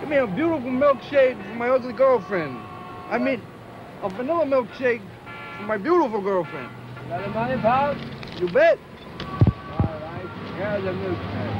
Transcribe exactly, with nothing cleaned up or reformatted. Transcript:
Give me a beautiful milkshake for my ugly girlfriend. I mean, a vanilla milkshake for my beautiful girlfriend. You got the money, pal? You bet. All right, here's the milkshake.